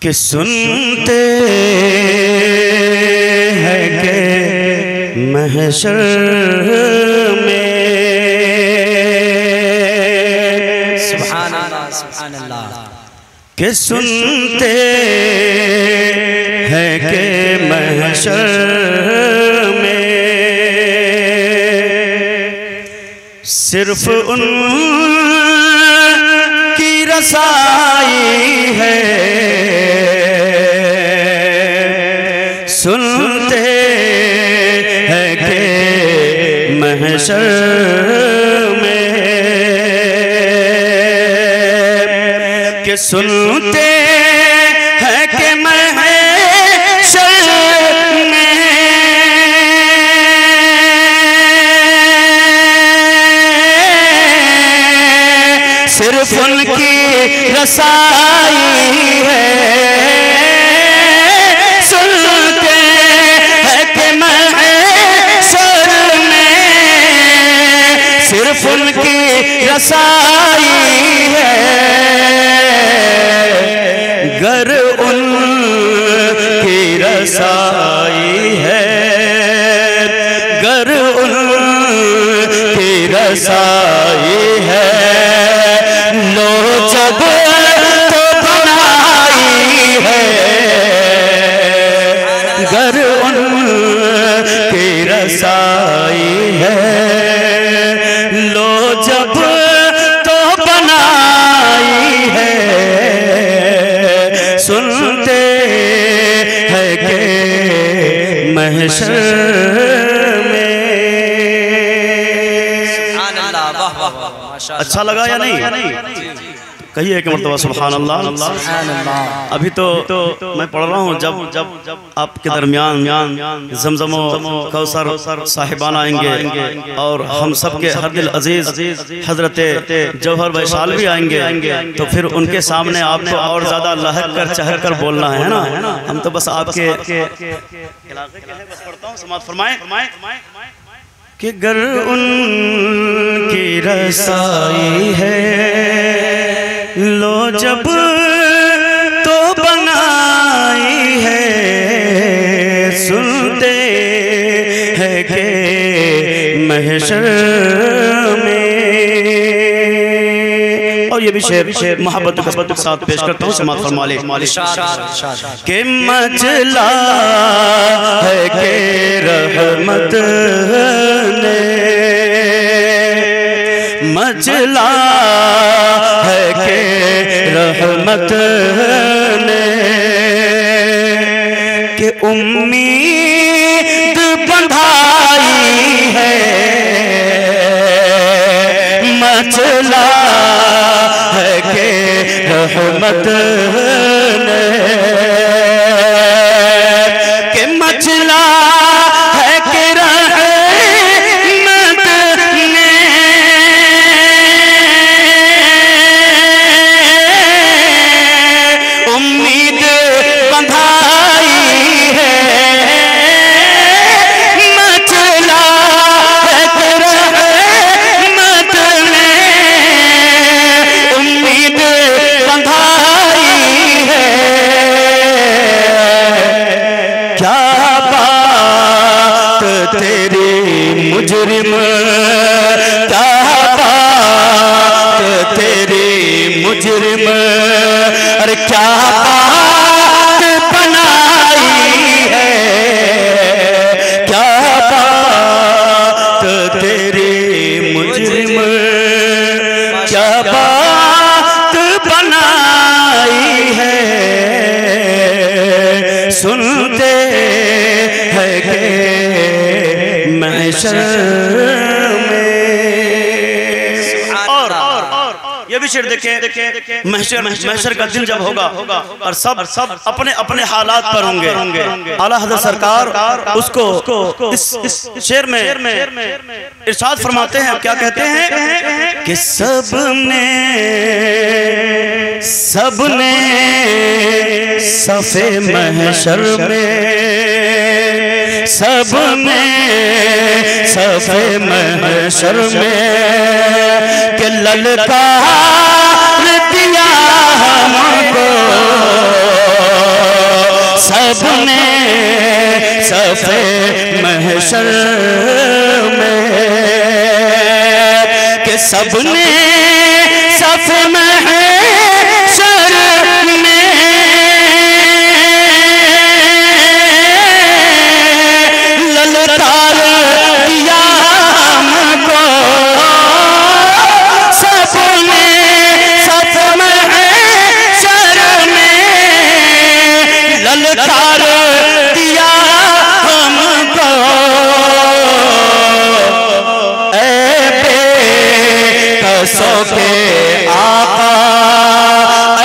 कि सुनते हैं कि महशर में सुभान अल्लाह सुभान अल्लाह कि सुनते हैं कि महशर में सिर्फ उनकी रसाई है। सुनते हैं कि महशर में कि सुनते हैं कि महशर में सिर्फ उनकी रसाई है। सुनते हैं कि महशर में सिर्फ उनकी रसाई है। गर उनकी रसाई है, गर उनकी रसाई है, लो जब तो बनाई है। गर उनकी रसाई है, लो जब तो बनाई है। सुनते हैं कि महशर में। अच्छा लगा या नहीं? कहिए एक मरतबा सुभान अल्लाह। अभी तो मैं पढ़ रहा हूँ जब आपके दरमियान जमजम कौसर साहिबान आएंगे और हम सब के हर दिल अजीज हजरत जौहर वैशाल भी आएंगे, तो फिर उनके सामने आपको और ज़्यादा लहक कर चहक कर बोलना है ना। हम तो बस आपके इलाके के हैं, बस पढ़ता हूँ, समाअत फरमाएं कि गर उनकी रसाई है, लो जब तो बनाई है। सुनते हैं कि महशर में। और ये भी शेर मोहब्बत के साथ पेश करता हूँ, समाअत फरमा ले। कि मचला है कि रहमत ने, मचला है कि रहमत ने, कि उम्मीद बंधाई है। मचला है कि रहमत ने, कि मचला है कि रहमत ने, उम्मीद बंधाई है। मचला है कि रहमत ने, उम्मीद बंधाई है। क्या बात तेरी मुजरिम, क्या बात तेरी मुजरिम, अरे क्या बात बनाई है। क्या बात तेरी मुजरिम, क्या बात बनाई है। सुनते हैं कि महशर में। और ये भी शेर देखें, महशर का दिन जब होगा और सब अपने अपने हालात पर होंगे। आला हज़रत सरकार उसको इस शेर में इरशाद फरमाते हैं, क्या कहते हैं कि सबने सफ़े महशर में, सबने सफ़े महशर में कि ललकार दिया हमको सबने सफे महशर में, कि सबने सफे महशर में ललकार दिया हमको, सबने सफे महशर में ललकार दिया हमको। ऐ बेकसों के आका, ऐ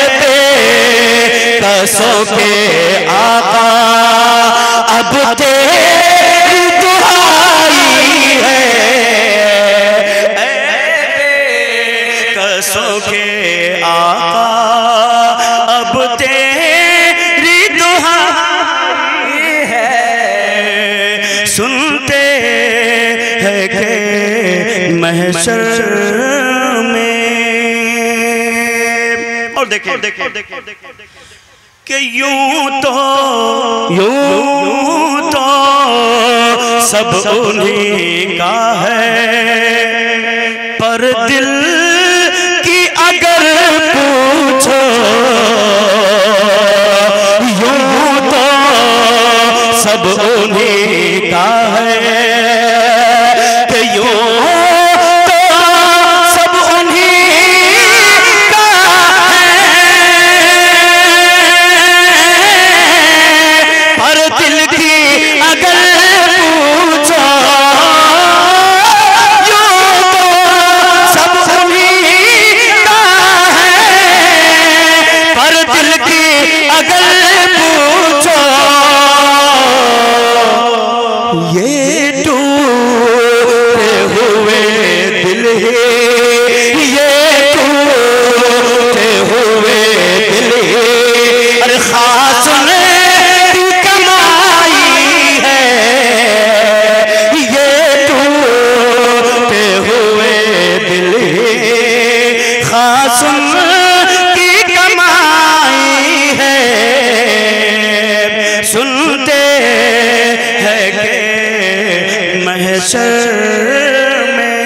बेकसों के आका, अब तेरी दुहाई है। ऐ बेकसों के आका, अब तेरी दुहाई है। सुनते हैं कि महशर में, और देखिए कि यूं तो सब उन्हीं का है, पर दिल की अगर पूछो, यूं तो सब उन्हीं का है, कि यूं तो सब उन्हीं का है, पर दिल की अगर पूछो, यूं तो सब उन्हीं का है, पर दिल की अगर पूछो, ये टूटे हुए दिल है, ये टूटे हुए दिल है, अरे खास ने की कमाई है, ये टूटे हुए दिल है, खास की कमाई है। सुनते हैं कि महशर में।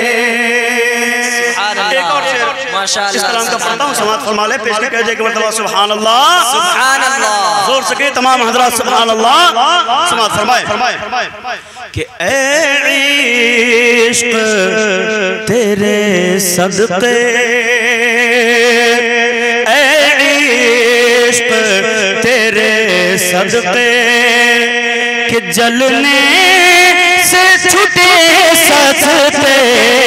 एक और शेर इस कलाम का पढ़ता हूँ, समात फरमा ले, पेश कह जाए कि मर्तबा सुभान अल्लाह, सुभान अल्लाह। जोर से कहे तमाम हजरात सुभान अल्लाह। समात फरमाए कि ऐ इश्क तेरे सदक़े, ऐ इश्क तेरे सदक़े, कि जलने से छुटे सस्ते,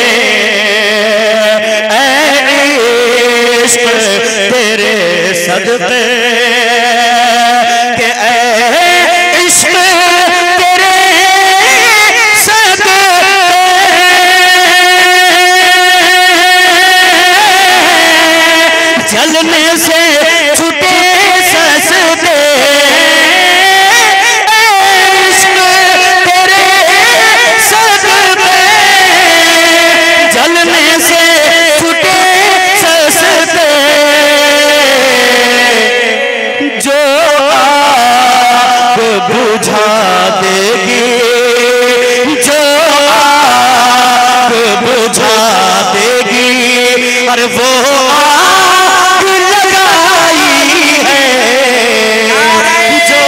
ऐ इश्क तेरे सदक़े, कि ऐ इश्क तेरे सदक़े, जलने से छुटे सस्ते, जलने से छुटे सस्ते, जो आग बुझा देगी, जो आग बुझा देगी, अरे वो आग लगाई है, जो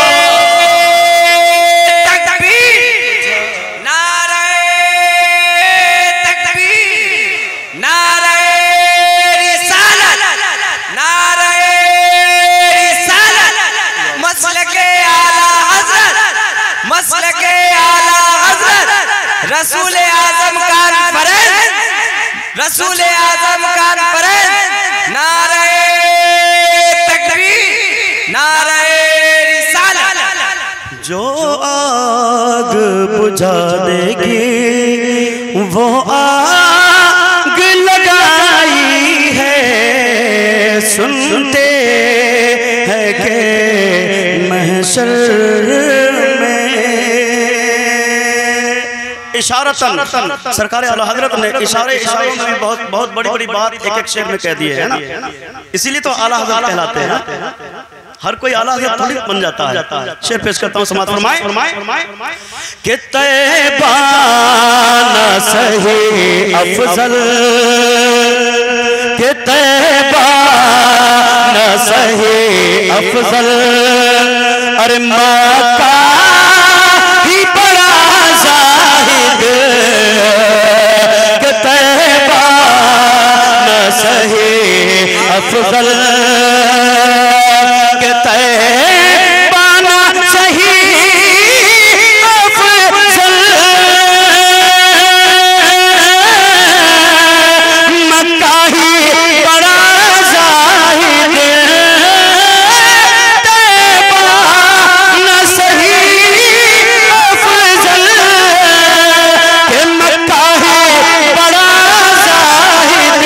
रसूल आजम कॉन्फ्रेंस, रसूल आजम कॉन्फ्रेंस, नारे तकबीर, नारे रिसालत। जो आग बुझा देगी वो आग लगाई है। सुनते हैं कि महशर इशारतन सरकार आला हजरत ने इशारों में भी बहुत बड़ी बात एक शेर में कह दी है ना, इसीलिए तो आला हजरत कहलाते हैं। हर कोई आला से थोड़ी बन जाता है। शेर पेश करता हूँ, समात फरमाए कि तैबा न सही अफजल, कि तैबा न सही अफजल, अरे मक्का ही बड़ा जाहिद, कि तैबा न सही अफजल, कि तैबा न सही अफजल, मक्का ही बड़ा जाहिद, तैबा न सही अफजल, कि मक्का ही बड़ा जाहिद।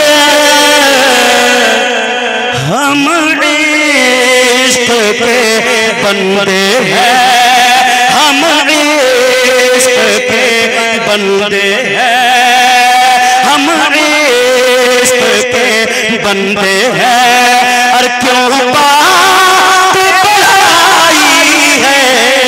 हम इश्क के बंदे हैं, हम इश्क के बंदे हैं, हम इश्क के बंदे हैं, और क्यों बात बढ़ाई है,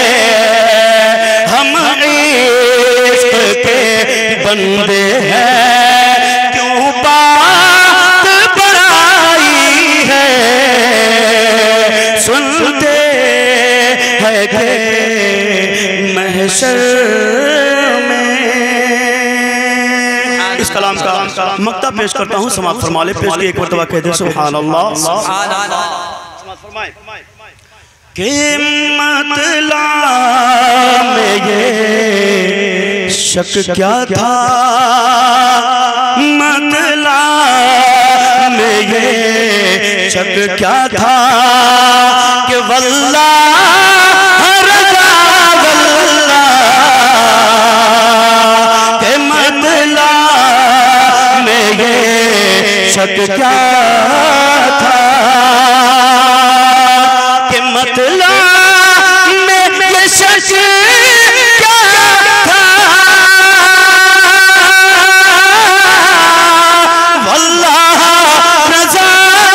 हम इश्क के बंदे हैं, क्यों बात बढ़ाई है, सुनते हैं कि महशर में। इस कलाम का मक्ता पेश करता हूँ, समात फरमा ले। पेश की एक मरतबा कह दे सुभान अल्लाह। कि मतलब में ये शक क्या था, मतलब में ये शक क्या था, कि वल्लाह रज़ा वल्लाह, के मतलब में ये शक क्या था, कि मतलब में ये शक क्या था, वल्लाह रज़ा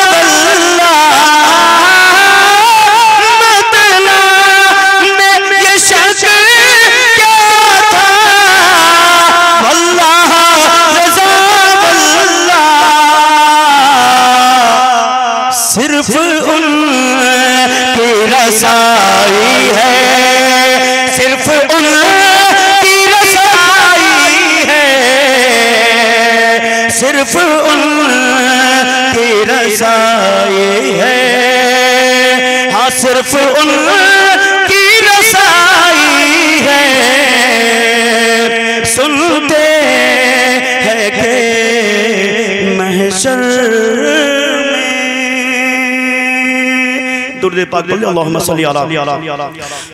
वल्लाह, मतलब में ये शक क्या था, वल्लाह रज़ा वल्लाह, सिर्फ उनकी रसाई है, सिर्फ उनकी रसाई है, सिर्फ उनकी रसाई है, हाँ सिर्फ उनकी रसाई है, सुनते हैं कि महशर में। दुरूद पाक पढ़िए, अल्लाहुम्मा सल्ली अला